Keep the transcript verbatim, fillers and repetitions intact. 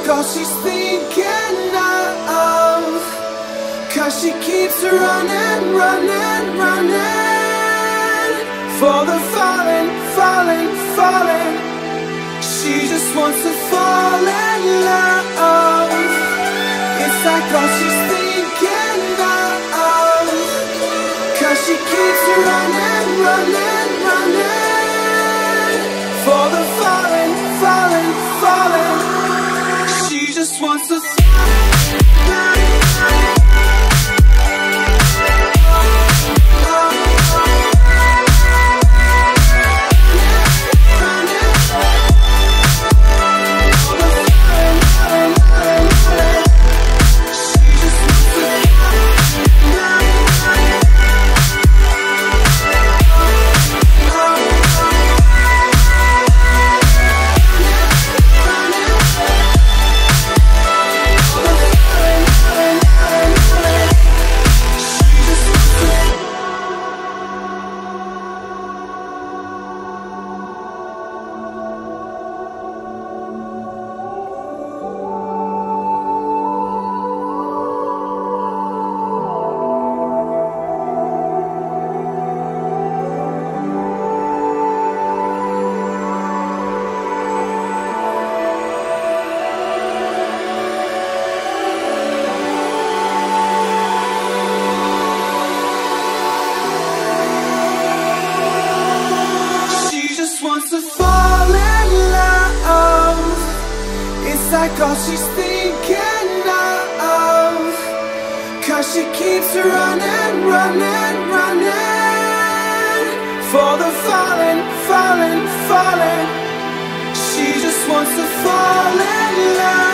all she's thinking of, 'cause she keeps running, running, running for the falling, falling, falling. She just wants to fall in love. It's like all she's thinking of, 'cause she keeps running, running, running for the falling, falling, falling. She just wants to fall. Like all she's thinking of, 'cause she keeps running, running, running for the falling, falling, falling. She just wants to fall in love.